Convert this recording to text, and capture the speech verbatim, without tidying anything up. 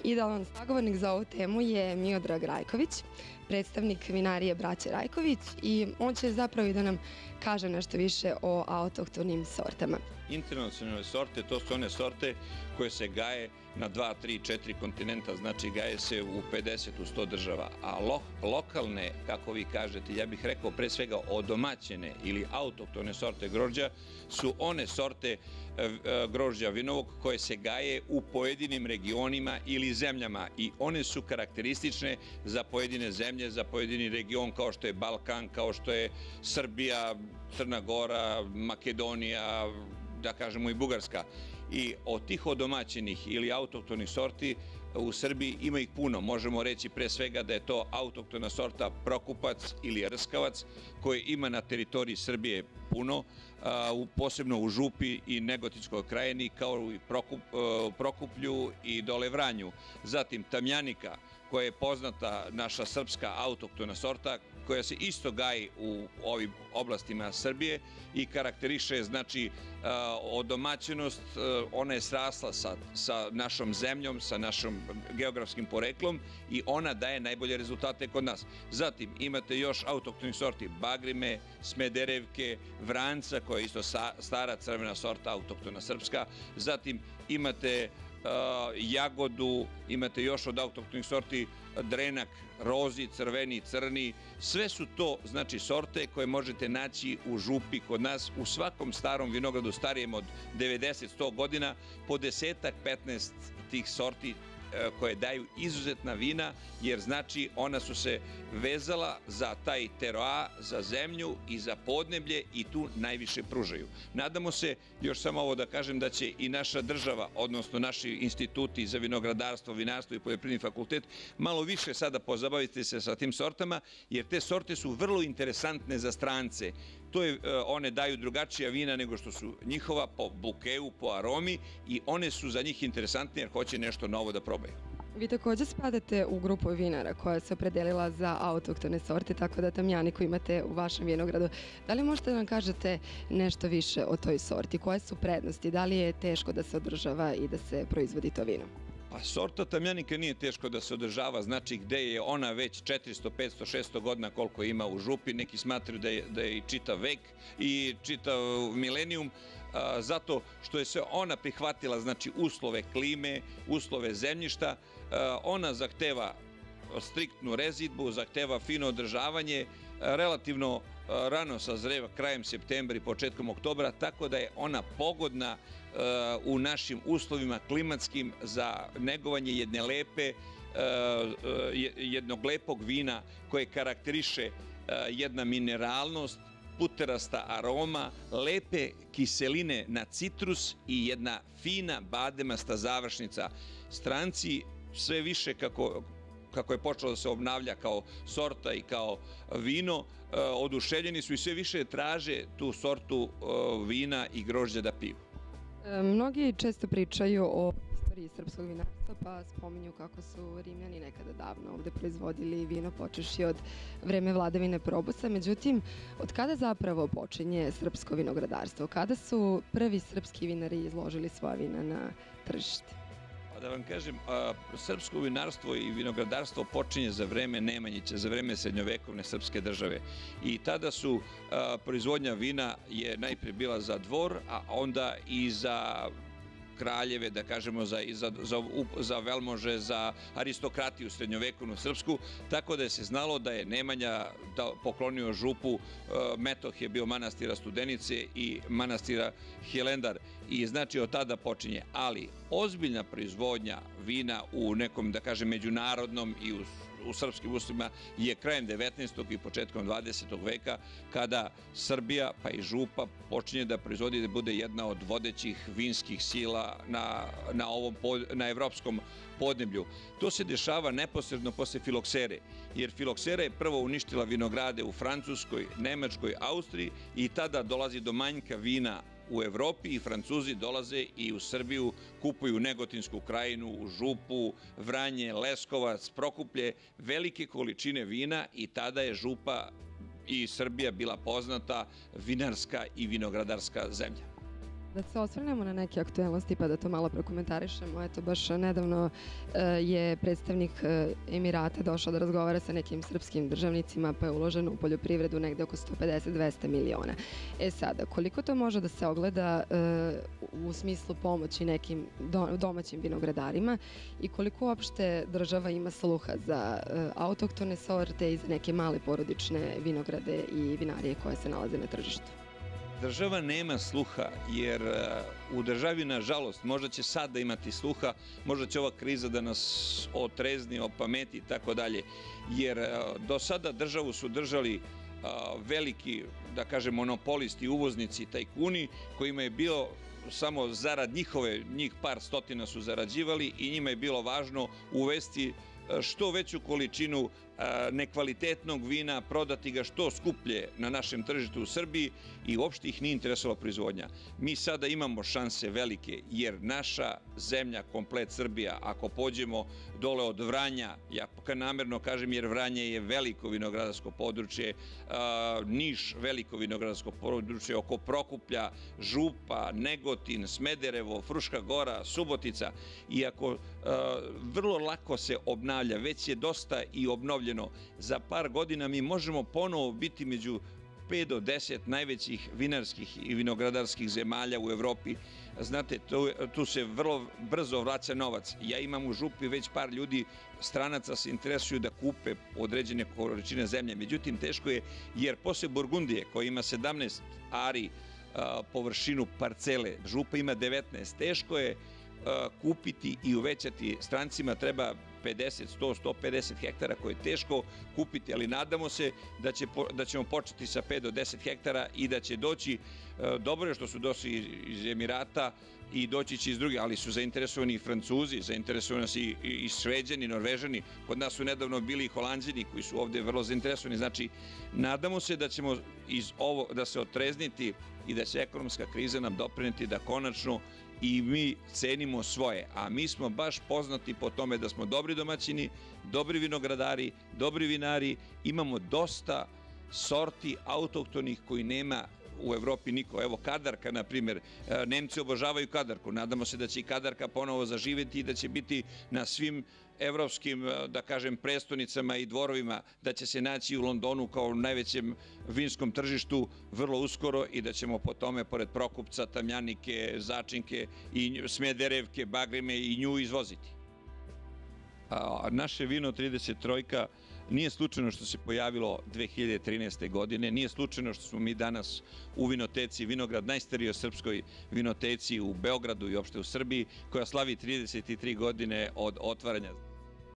Idealan sagovornik za ovu temu je Miodrag Rajković, predstavnik vinarije Braće Rajković, i on će zapravo i da nam kaže nešto više o autohtonim sortama. Internacionalne sorte, to su one sorte koje se gaje na dva, tri, četiri kontinenta, znači gaje se u pedeset, u sto država, a lo, lokalne, kako vi kažete, ja bih rekao pre svega odomaćene ili autohtone sorte grožđa su one sorte e, grožđa vinovog koje se gaje u pojedinim regionima ili zemljama i one su karakteristične za pojedine zemlje, za pojedini region kao što je Balkan, kao što je Srbija, Crna Gora, Makedonija, da kažemo i Bugarska. I od tih odomaćenih ili autohtonih sorti u Srbiji ima ih puno. Možemo reći pre svega da je to autohtona sorta Prokupac ili Rskavac koje ima na teritoriji Srbije puno, posebno u Župi i Negotinskoj krajini, kao i Prokuplju i dole Vranju. Zatim Tamjanika, koja je poznata naša srpska autohtona sorta, koja se isto gaji u ovim oblastima Srbije i karakteriše, znači, odomaćenost. Ona je srasla sa, sa našom zemljom, sa našom geografskim poreklom i ona daje najbolje rezultate kod nas. Zatim imate još autohtonih sorti Bagrime, Smederevke, Vranca, koja je isto stara crvena sorta autohtona srpska. Zatim imate Jagodu, imate još od autohtonih sorti Drenak, Rozi, Crveni, Crni. Sve su to, znači, sorte koje možete naći u Župi kod nas, u svakom starom vinogradu starijem od devedeset do sto godina, po desetak, petnaest tih sorti koje daju izuzetna vina, jer znači ona su se vezala za taj teroa, za zemlju i za podneblje i tu najviše pružaju. Nadamo se, još samo ovo da kažem, da će i naša država, odnosno naši instituti za vinogradarstvo, vinarstvo i poljoprivredni fakultet malo više sada pozabaviti se sa tim sortama, jer te sorte su vrlo interesantne za strance. To je, one daju drugačija vina nego što su njihova po bukeu, po aromi i one su za njih interesantne jer hoće nešto novo da probaju. Vi također spadate u grupu vinara koja se opredelila za autohtone sorte, tako da Tamjaniku imate u vašem vinogradu. Da li možete da nam kažete nešto više o toj sorti? Koje su prednosti? Da li je teško da se održava i da se proizvodi to vino? Pa sorta Tamjanika nije teško da se održava, znači gde je ona već četiristo, petsto, šesto godina koliko ima u Župi, neki smatraju da je, da je i čitav vek i čitav milenijum, a, zato što je se ona prihvatila, znači, uslove klime, uslove zemljišta, a, ona zahteva striktnu rezidbu, zahteva fino održavanje, relativno rano sazreva krajem septembra i početkom oktobra, tako da je ona pogodna u našim uslovima klimatskim za negovanje jedne lepe, jednog lepog vina koje karakteriše jedna mineralnost, puterasta aroma, lepe kiseline na citrus i jedna fina bademasta završnica. Stranci sve više, kako kako je počelo da se obnavlja kao sorta i kao vino, oduševljeni su i sve više traže tu sortu vina i grožđa da piju. Mnogi često pričaju o istoriji srpskog vinarstva, pa spominju kako su Rimljani nekada davno ovde proizvodili vino počevši od vreme vladavine Probosa. Međutim, od kada zapravo počinje srpsko vinogradarstvo? Kada su prvi srpski vinari izložili svoja vina na tržište? Da vam kažem, srpsko vinarstvo i vinogradarstvo počinje za vreme Nemanjića, za vreme srednjovekovne srpske države. I tada su proizvodnja vina je najprije bila za dvor, a onda i za kraljeve, da kažemo, za, za, za, za velmože, za aristokratiju srednjovekovnu srpsku, tako da je se znalo da je Nemanja da poklonio Župu, metoh je bio manastira Studenice i manastira Hilandar i znači od tada počinje. Ali ozbiljna proizvodnja vina u nekom, da kažem, međunarodnom i u u srpskim uslovima je krajem devetnaestog i početkom dvadesetog veka, kada Srbija pa i Župa počinje da proizvodi, da bude jedna od vodećih vinskih sila na, na, ovom, na evropskom podneblju. To se dešava neposredno posle filoksere, jer filoksera je prvo uništila vinograde u Francuskoj, Nemačkoj, Austriji i tada dolazi do manjka vina u Evropi i Francuzi dolaze i u Srbiju, kupuju Negotinsku krajinu, u Župu, Vranje, Leskovac, Prokuplje, velike količine vina i tada je Župa i Srbija bila poznata vinarska i vinogradarska zemlja. Da se osvrnemo na neke aktuelnosti pa da to malo prokomentarišemo. Eto, baš nedavno e, je predstavnik e, Emirata došao da razgovara sa nekim srpskim državnicima pa je uloženo u poljoprivredu negde oko sto pedeset do dvesta miliona. E sada, koliko to može da se ogleda e, u smislu pomoći nekim do, domaćim vinogradarima i koliko uopšte država ima sluha za e, autohtone sorte i za neke male porodične vinograde i vinarije koje se nalaze na tržištu? Država nema sluha, jer u državi, nažalost, možda će sada imati sluha, možda će ova kriza da nas otrezni, opameti i tako dalje, jer do sada državu su držali veliki, da kažem, monopolisti, uvoznici, tajkuni, kojima je bilo samo zarad njihove, njih par stotina su zarađivali i njima je bilo važno uvesti što veću količinu nekvalitetnog vina, prodati ga što skuplje na našem tržištu u Srbiji i uopšte ih nije interesovala proizvodnja. Mi sada imamo šanse velike jer naša zemlja, komplet Srbija, ako pođemo dole od Vranja, ja namerno kažem jer Vranje je veliko vinogradarsko područje, Niš veliko vinogradarsko područje, oko Prokuplja, Župa, Negotin, Smederevo, Fruška Gora, Subotica, iako vrlo lako se obnavlja, već je dosta i obnovljeno. Za par godina mi možemo ponovo biti među pet do deset najvećih vinarskih i vinogradarskih zemalja u Evropi. Znate, tu, tu se vrlo brzo vraća novac. Ja imam u Župi već par ljudi, stranaca se interesuju da kupe određene količine zemlje. Međutim, teško je jer posle Burgundije, koja ima sedamnaest ari a, površinu parcele, Župa ima devetnaest, teško je a, kupiti i uvećati. Strancima treba pedeset, sto, sto pedeset hektara koje je teško kupiti, ali nadamo se da, će, da ćemo početi sa pet do deset hektara i da će doći, dobro je što su došli iz Emirata i doći će iz drugih, ali su zainteresovani i Francuzi, zainteresovani su i, i Šveđani, Norvežani, kod nas su nedavno bili i Holanđani koji su ovde vrlo zainteresovani. Znači, nadamo se da ćemo iz ovo, da se otrezniti i da će ekonomska kriza nam doprineti da konačno i mi cenimo svoje, a mi smo baš poznati po tome da smo dobri domaćini, dobri vinogradari, dobri vinari, imamo dosta sorti autohtonih koji nema u Evropi niko. Evo Kadarka, na primjer, Nemci obožavaju Kadarku, nadamo se da će i Kadarka ponovo zaživjeti i da će biti na svim evropskim, da kažem, prestonicama i dvorovima, da će se naći u Londonu kao najvećem vinskom tržištu vrlo uskoro i da ćemo po tome, pored Prokupca, Tamjanike, Začinke i Smederevke, Bagreme i nju izvoziti. A naše vino trideset tri nije slučajno što se pojavilo dve hiljade trinaeste. godine, nije slučajno što smo mi danas u vinoteci Vinograd, najstarijoj srpskoj vinoteci u Beogradu i uopšte u Srbiji, koja slavi trideset tri godine od otvaranja.